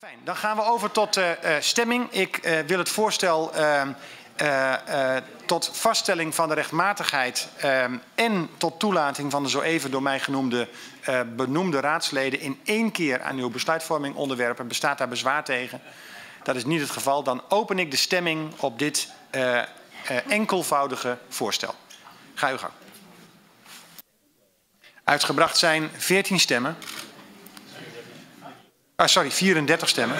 Fijn, dan gaan we over tot stemming. Ik wil het voorstel tot vaststelling van de rechtmatigheid en tot toelating van de zo even door mij genoemde benoemde raadsleden in één keer aan uw besluitvorming onderwerpen. Bestaat daar bezwaar tegen? Dat is niet het geval. Dan open ik de stemming op dit enkelvoudige voorstel. Ga uw gang. Uitgebracht zijn 14 stemmen. Sorry, 34 stemmen.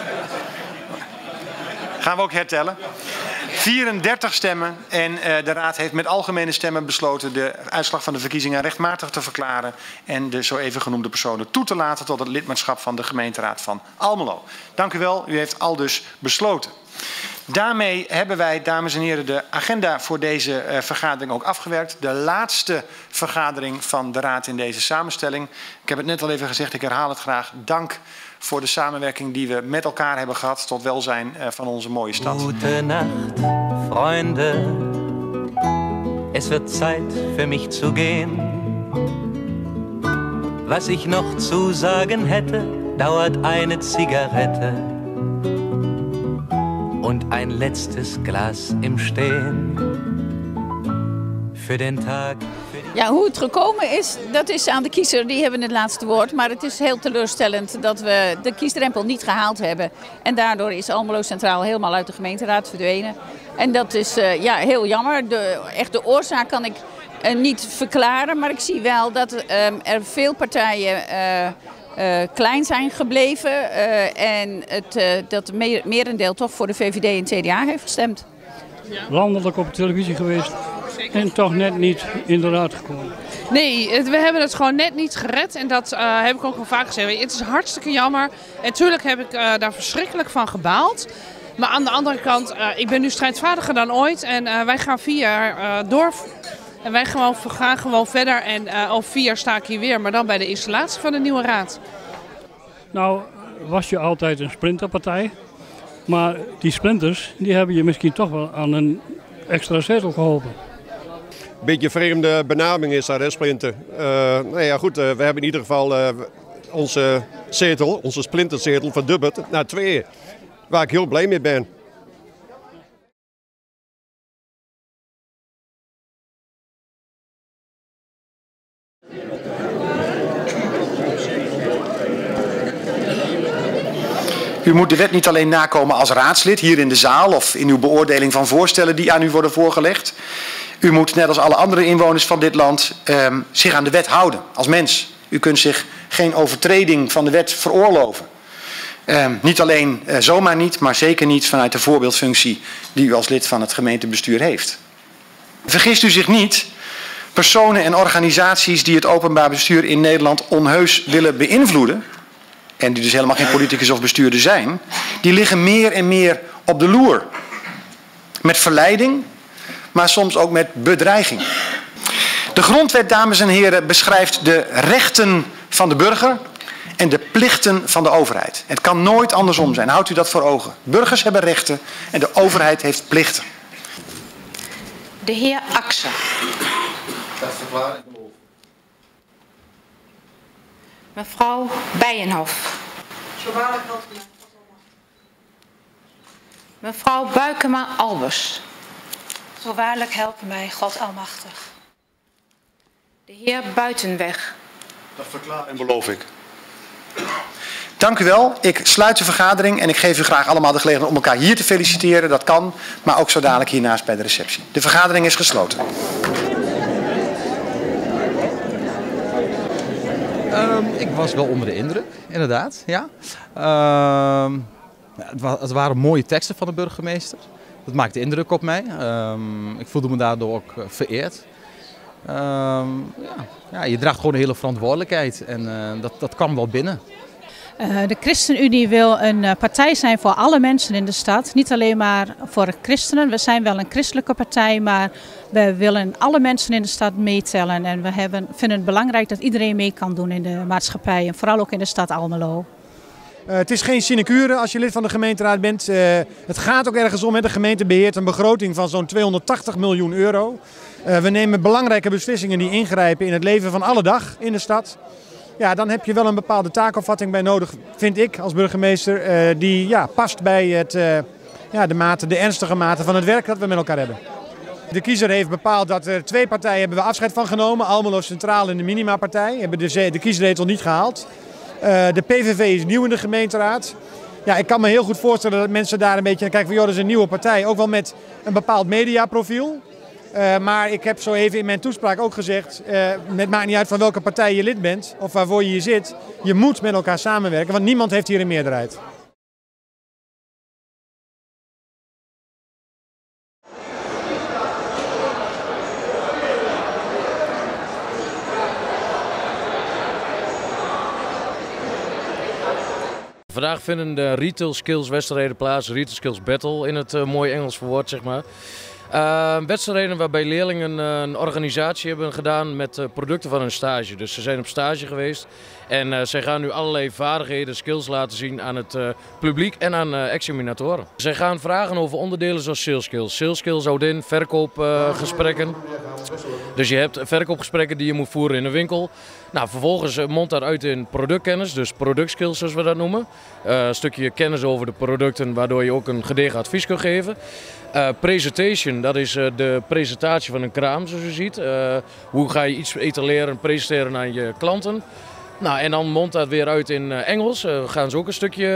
Gaan we ook hertellen. 34 stemmen en de Raad heeft met algemene stemmen besloten de uitslag van de verkiezingen rechtmatig te verklaren en de zo even genoemde personen toe te laten tot het lidmaatschap van de gemeenteraad van Almelo. Dank u wel, u heeft aldus besloten. Daarmee hebben wij, dames en heren, de agenda voor deze vergadering ook afgewerkt. De laatste vergadering van de Raad in deze samenstelling. Ik heb het net al even gezegd, ik herhaal het graag. Dank voor de samenwerking die we met elkaar hebben gehad tot welzijn van onze mooie stad. Goedenacht, Freunde. Es wird Zeit für mich zu gehen. Was ich noch zu sagen hätte, dauert eine Zigarette und ein letztes Glas im Stehen. Für den Tag. Ja, hoe het gekomen is, dat is aan de kiezer. Die hebben het laatste woord. Maar het is heel teleurstellend dat we de kiesdrempel niet gehaald hebben. En daardoor is Almelo Centraal helemaal uit de gemeenteraad verdwenen. En dat is heel jammer. De oorzaak kan ik niet verklaren. Maar ik zie wel dat er veel partijen klein zijn gebleven. En dat het merendeel toch voor de VVD en CDA heeft gestemd. Landelijk op televisie geweest. En toch net niet in de raad gekomen. Nee, we hebben het gewoon net niet gered. En dat heb ik ook al vaak gezegd. Het is hartstikke jammer. En natuurlijk heb ik daar verschrikkelijk van gebaald. Maar aan de andere kant, ik ben nu strijdvaardiger dan ooit. En wij gaan 4 jaar door. En wij gaan gewoon verder. En over 4 jaar sta ik hier weer. Maar dan bij de installatie van de nieuwe raad. Nou, was je altijd een splinterpartij. Maar die splinters, die hebben je misschien toch wel aan een extra zetel geholpen. Een beetje een vreemde benaming is dat, hè, splinter. Nou ja, goed, we hebben in ieder geval onze zetel, onze splinterzetel verdubbeld naar 2. Waar ik heel blij mee ben. U moet de wet niet alleen nakomen als raadslid hier in de zaal of in uw beoordeling van voorstellen die aan u worden voorgelegd. U moet net als alle andere inwoners van dit land zich aan de wet houden als mens. U kunt zich geen overtreding van de wet veroorloven. Niet alleen zomaar niet, maar zeker niet vanuit de voorbeeldfunctie die u als lid van het gemeentebestuur heeft. Vergist u zich niet, personen en organisaties die het openbaar bestuur in Nederland onheus willen beïnvloeden, en die dus helemaal geen politicus of bestuurder zijn, die liggen meer en meer op de loer. Met verleiding, maar soms ook met bedreiging. De grondwet, dames en heren, beschrijft de rechten van de burger en de plichten van de overheid. Het kan nooit andersom zijn, houdt u dat voor ogen. Burgers hebben rechten en de overheid heeft plichten. De heer Axer. Dat verklaar ik. Mevrouw Bijenhof. Mevrouw Buikema-Albers. Zo waarlijk helpen mij, God Almachtig. De heer Buitenweg. Dat verklaar en beloof ik. Dank u wel. Ik sluit de vergadering en ik geef u graag allemaal de gelegenheid om elkaar hier te feliciteren. Dat kan, maar ook zo dadelijk hiernaast bij de receptie. De vergadering is gesloten. Ik was wel onder de indruk, inderdaad. Ja. Het waren mooie teksten van de burgemeester. Dat maakte indruk op mij. Ik voelde me daardoor ook vereerd. Je draagt gewoon een hele verantwoordelijkheid en dat kwam wel binnen. De ChristenUnie wil een partij zijn voor alle mensen in de stad. Niet alleen maar voor christenen. We zijn wel een christelijke partij, maar we willen alle mensen in de stad meetellen. En we vinden het belangrijk dat iedereen mee kan doen in de maatschappij. En vooral ook in de stad Almelo. Het is geen sinecure als je lid van de gemeenteraad bent. Het gaat ook ergens om. De gemeente beheert een begroting van zo'n 280 miljoen euro. We nemen belangrijke beslissingen die ingrijpen in het leven van alle dag in de stad. Ja, dan heb je wel een bepaalde taakopvatting bij nodig, vind ik als burgemeester, die past bij de ernstige mate van het werk dat we met elkaar hebben. De kiezer heeft bepaald dat er 2 partijen hebben we afscheid van genomen. Almelo Centraal en de Minima-partij hebben de kieszetel niet gehaald. De PVV is nieuw in de gemeenteraad. Ja, ik kan me heel goed voorstellen dat mensen daar een beetje naar kijken van, joh, dat is een nieuwe partij. Ook wel met een bepaald mediaprofiel. Maar ik heb zo even in mijn toespraak ook gezegd, het maakt niet uit van welke partij je lid bent of waarvoor je hier zit. Je moet met elkaar samenwerken, want niemand heeft hier een meerderheid. Vandaag vinden de Retail Skills wedstrijden plaats, Retail Skills Battle in het mooie Engels verwoord, zeg maar. Wedstrijden waarbij leerlingen een organisatie hebben gedaan met producten van hun stage. Dus ze zijn op stage geweest en zij gaan nu allerlei vaardigheden, skills laten zien aan het publiek en aan examinatoren. Zij gaan vragen over onderdelen zoals sales skills. Sales skills houdt in verkoopgesprekken. Dus je hebt verkoopgesprekken die je moet voeren in een winkel. Nou, vervolgens mondt dat uit in productkennis, dus productskills zoals we dat noemen. Een stukje kennis over de producten waardoor je ook een gedegen advies kunt geven. Presentation, dat is de presentatie van een kraam zoals je ziet. Hoe ga je iets etaleren en presenteren aan je klanten. Nou, en dan mondt dat weer uit in Engels. Gaan ze ook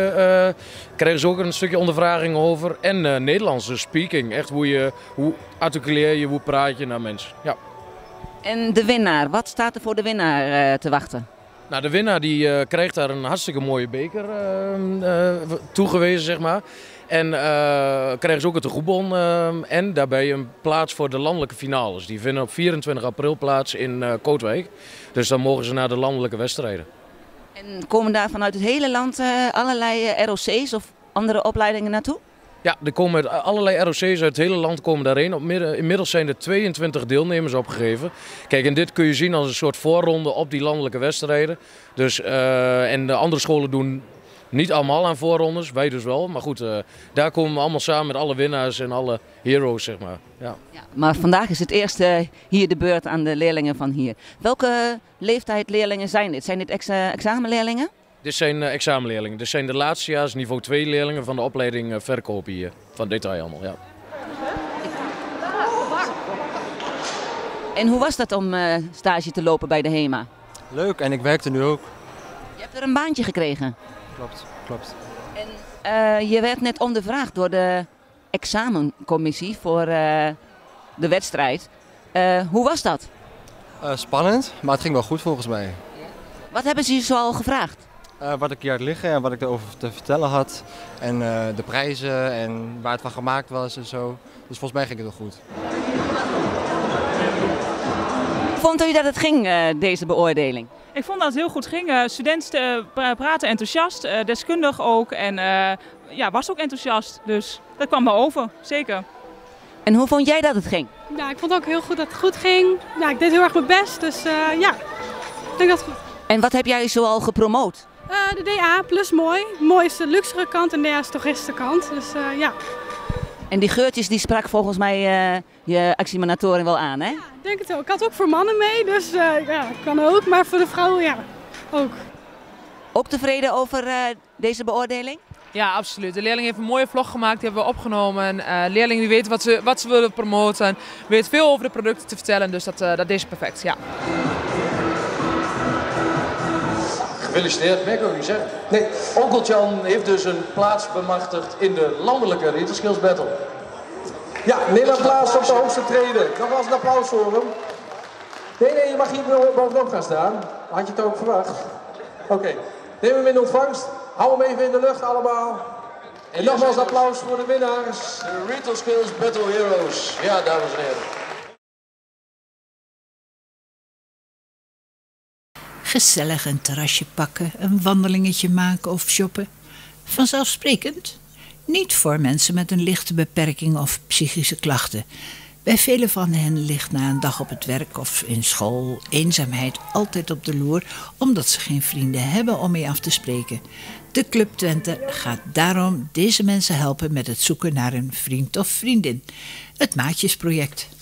krijgen ze ook een stukje ondervraging over. En Nederlands, dus speaking. Echt hoe articuleer je, hoe praat je naar mensen. Ja. En de winnaar, wat staat er voor de winnaar te wachten? Nou, de winnaar die krijgt daar een hartstikke mooie beker toegewezen, zeg maar. En krijgen ze ook het tegoedbon en daarbij een plaats voor de landelijke finales. Die vinden op 24 april plaats in Kootwijk. Dus dan mogen ze naar de landelijke wedstrijden. En komen daar vanuit het hele land allerlei ROC's of andere opleidingen naartoe? Ja, er komen allerlei ROC's uit het hele land komen daarheen. Inmiddels zijn er 22 deelnemers opgegeven. Kijk, en dit kun je zien als een soort voorronde op die landelijke wedstrijden. Dus, en de andere scholen doen niet allemaal aan voorrondes, wij dus wel. Maar goed, daar komen we allemaal samen met alle winnaars en alle heroes, zeg maar. Ja. Ja, maar vandaag is het eerst hier de beurt aan de leerlingen van hier. Welke leeftijd leerlingen zijn dit? Zijn dit examenleerlingen? Dit zijn examenleerlingen. Dit zijn de laatstejaars niveau 2 leerlingen van de opleiding verkoop hier. Van detailhandel, ja. En hoe was dat om stage te lopen bij de HEMA? Leuk, en ik werkte nu ook. Je hebt er een baantje gekregen? Klopt. En je werd net ondervraagd door de examencommissie voor de wedstrijd. Hoe was dat? Spannend, maar het ging wel goed volgens mij. Wat hebben ze je zoal gevraagd? Wat ik hier had liggen en wat ik erover te vertellen had. En de prijzen en waar het van gemaakt was en zo. Dus volgens mij ging het wel goed. Vond u dat het ging, deze beoordeling? Ik vond dat het heel goed ging. Studenten praten enthousiast, deskundig ook. En was ook enthousiast. Dus dat kwam me over, zeker. En hoe vond jij dat het ging? Ja, ik vond ook heel goed dat het goed ging. Ja, ik deed heel erg mijn best, dus ik denk dat het goed. En wat heb jij zoal gepromoot? De DA plus mooi. Mooi is de luxere kant en DA is de toeristische kant. Dus ja. En die geurtjes die sprak volgens mij je examinatoren wel aan, hè? Ja, ik denk het ook. Ik had ook voor mannen mee, dus kan ook. Maar voor de vrouwen, ja, ook. Ook tevreden over deze beoordeling? Ja, absoluut. De leerling heeft een mooie vlog gemaakt, die hebben we opgenomen. Leerlingen die weten wat ze willen promoten, weten veel over de producten te vertellen, dus dat is perfect, ja. Gefeliciteerd, merk ook niet zeggen. Nee, Onkel Jan heeft dus een plaats bemachtigd in de landelijke Retail Skills Battle. Ja, neem een plaats op de hoogste treden. Nog wel eens een applaus voor hem. Nee, je mag hier bovenop gaan staan. Had je het ook verwacht? Oké. Neem hem in ontvangst. Hou hem even in de lucht allemaal. En nogmaals applaus voor de winnaars. De Retail Skills Battle Heroes. Ja, dames en heren. Gezellig een terrasje pakken, een wandelingetje maken of shoppen. Vanzelfsprekend. Niet voor mensen met een lichte beperking of psychische klachten. Bij velen van hen ligt na een dag op het werk of in school eenzaamheid altijd op de loer, omdat ze geen vrienden hebben om mee af te spreken. De Club Twente gaat daarom deze mensen helpen met het zoeken naar een vriend of vriendin. Het Maatjesproject.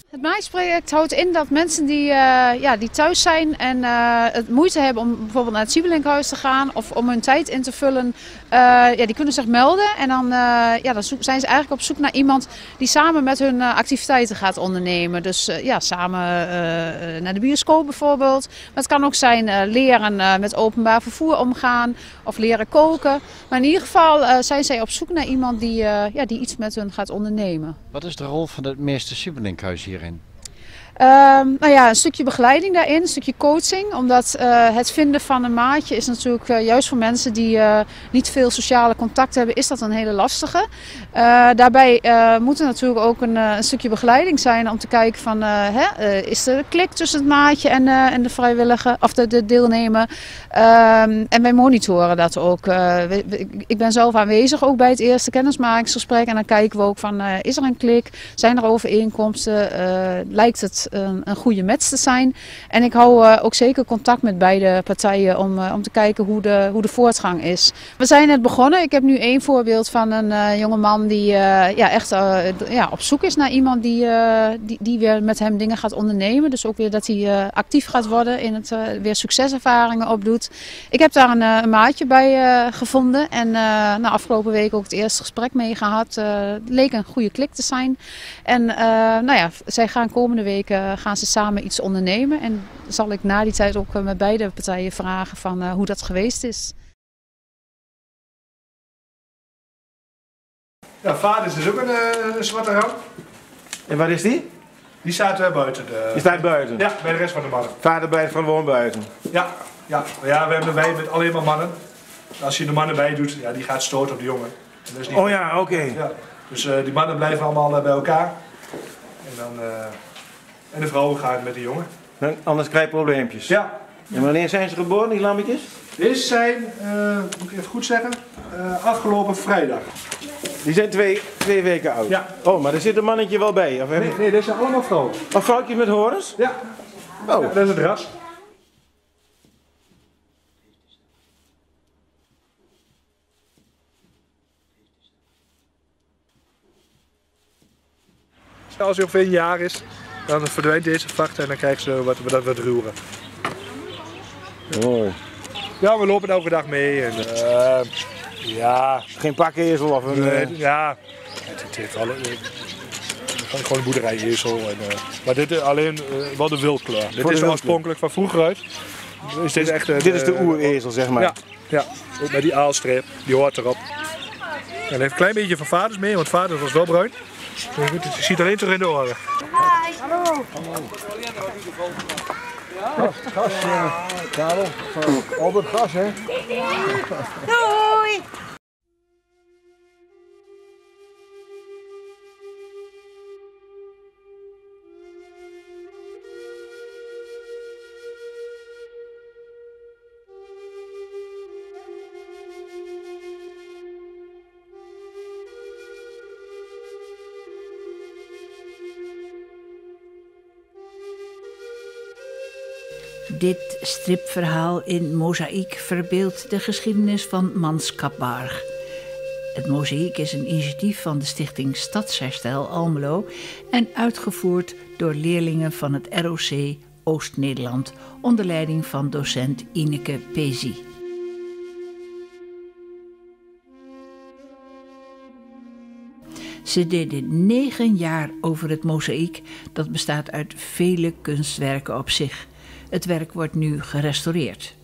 Het Maïsproject houdt in dat mensen die thuis zijn en het moeite hebben om bijvoorbeeld naar het Siebelinkhuis te gaan of om hun tijd in te vullen, die kunnen zich melden. En dan zijn ze eigenlijk op zoek naar iemand die samen met hun activiteiten gaat ondernemen. Dus samen naar de bioscoop bijvoorbeeld. Maar het kan ook zijn leren met openbaar vervoer omgaan of leren koken. Maar in ieder geval zijn zij op zoek naar iemand die iets met hun gaat ondernemen. Wat is de rol van het Meester Siebelinkhuis hierin? Een stukje begeleiding daarin, een stukje coaching. Omdat het vinden van een maatje is natuurlijk juist voor mensen die niet veel sociale contact hebben, is dat een hele lastige. Daarbij moet er natuurlijk ook een stukje begeleiding zijn om te kijken van is er een klik tussen het maatje en de vrijwilliger of de deelnemer. En wij monitoren dat ook. Ik ben zelf aanwezig ook bij het eerste kennismakingsgesprek en dan kijken we ook van is er een klik, zijn er overeenkomsten, lijkt het een goede match te zijn. En ik hou ook zeker contact met beide partijen om te kijken hoe de voortgang is. We zijn net begonnen. Ik heb nu één voorbeeld van een jonge man die echt op zoek is naar iemand die weer met hem dingen gaat ondernemen. Dus ook weer dat hij actief gaat worden in het weer succeservaringen opdoet. Ik heb daar een maatje bij gevonden en afgelopen week ook het eerste gesprek mee gehad. Leek een goede klik te zijn. En zij gaan komende week gaan ze samen iets ondernemen. En zal ik na die tijd ook met beide partijen vragen van hoe dat geweest is. Ja, vader is dus ook een zwarte ram. En waar is die? Die staat buiten. Die staat buiten? Ja, bij de rest van de mannen. Vader blijft gewoon buiten? Ja, we hebben een wei met alleen maar mannen. Als je de mannen bij doet, die gaat stoten op de jongen. En dat is niet oké. Ja, dus die mannen blijven allemaal bij elkaar. En de vrouwen gaan met de jongen. Anders krijg je probleempjes. Ja. En wanneer zijn ze geboren, die lammetjes? Deze zijn, moet ik even goed zeggen, afgelopen vrijdag. Die zijn twee weken oud? Ja. Oh, maar er zit een mannetje wel bij? Of nee, deze zijn allemaal vrouwen. Of vrouwtjes met horens? Ja. Oh. Ja, dat is het ras. Als hij ongeveer een jaar is, dan verdwijnt deze vacht en dan krijgen ze wat ruwen. Mooi. Ja, we lopen elke dag mee. En, geen pakkezel of een... het heeft gewoon een boerderij-ezel. Maar dit is alleen wel de wildkleur. Dit is oorspronkelijk van vroeger uit. Is dit is de oerezel, zeg maar. Ja, ook met die aalstreep, die hoort erop. En hij heeft een klein beetje van vaders mee, want vader was wel bruin. Je ziet alleen terug in de oren. Hallo. Gas, Karel. Albert Gas, hè? Doei. Dit stripverhaal in mozaïek verbeeldt de geschiedenis van Manskapbarg. Het mozaïek is een initiatief van de stichting Stadsherstel Almelo en uitgevoerd door leerlingen van het ROC Oost-Nederland onder leiding van docent Ineke Pezi. Ze deden 9 jaar over het mozaïek, dat bestaat uit vele kunstwerken op zich. Het werk wordt nu gerestaureerd.